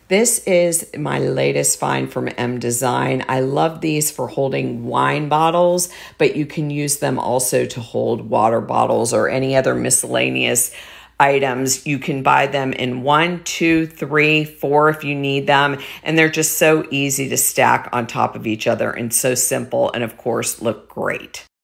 This is my latest find from mdesign. I love these for holding wine bottles, but you can use them also to hold water bottles or any other miscellaneous items. You can buy them in 1, 2, 3, 4 if you need them. And they're just so easy to stack on top of each other and so simple, and of course, look great.